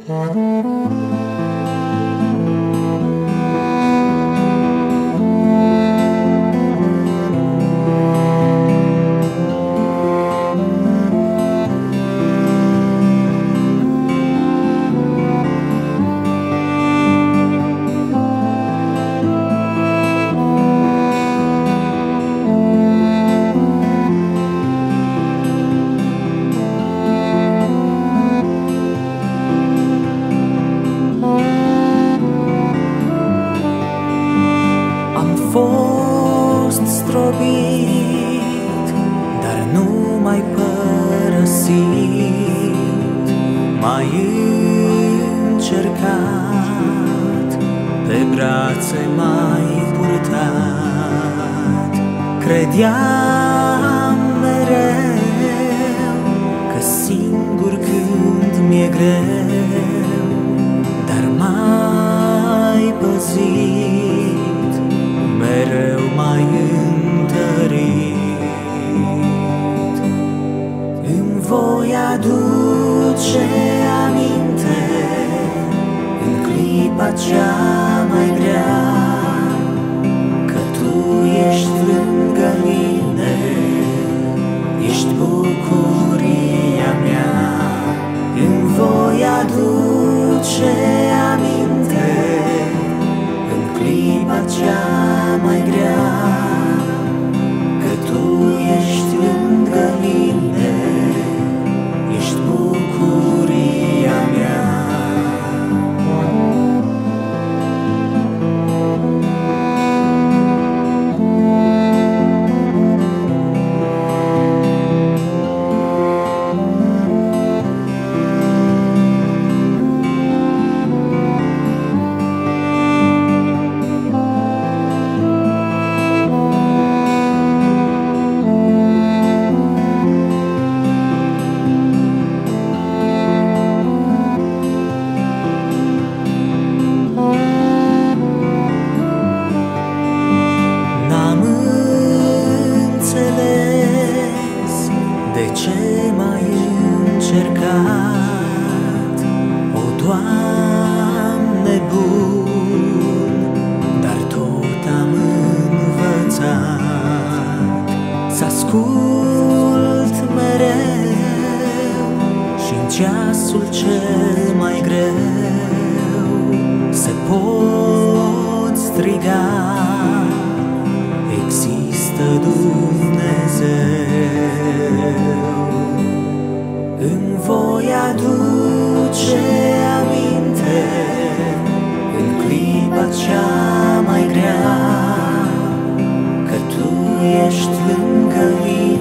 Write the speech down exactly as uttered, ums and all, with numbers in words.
Fost strobit, dar nu mai părăsit, mai încercat, pe brațe mai purtat. Credeam mereu că singur când mi-e greu, dar mai păzit, mereu mai întărit. Îmi voi aduce aminte în clipa cea mai grea, că Tu ești lângă mine, ești bucuria mea. Îmi voi aduce aminte în clipa cea mai grea, că Tu ești lângă mine, ești bucuria mea. De ce m-ai încercat, o Doamne bun, dar tot am învățat să ascult mereu și-n ceasul cel mai greu să pot striga: există Dumnezeu. Îmi voi aduce aminte în clipa cea mai grea, că Tu ești lângă mine,